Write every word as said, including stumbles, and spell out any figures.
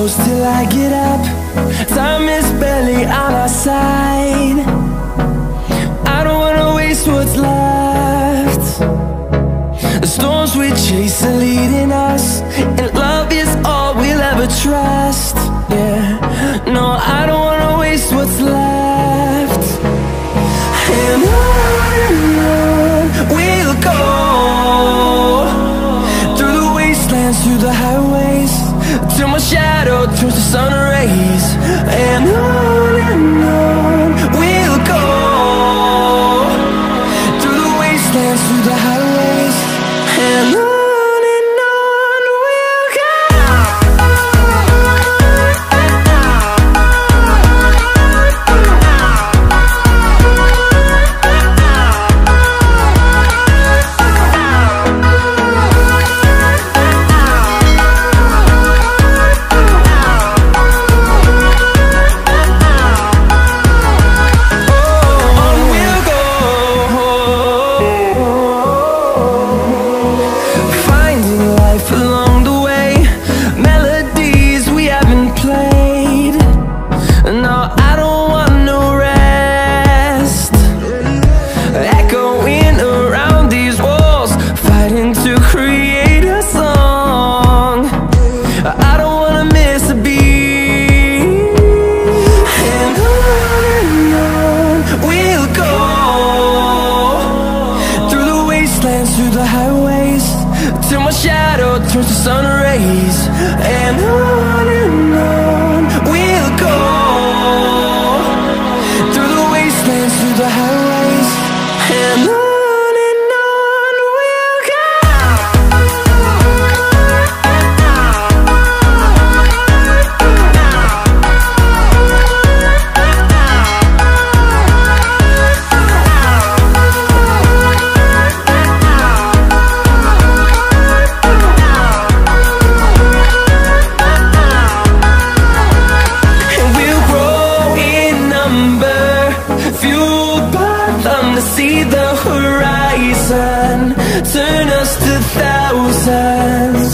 close till I get up. Time is barely on our side. I don't wanna waste what's left. The storms we chase are leading us, and love is all we'll ever trust. Yeah, no, I don't wanna waste what's left. And on and on we'll go, through the wastelands, through the highways, till my shadow turns to sun rays. And on and on we'll go, through the wastelands, through the highways, and on. Through the highways, till my shadow turns to sun rays. And on and on we'll go, through the wastelands, through the highways, and on. See the horizon, turn us to thousands.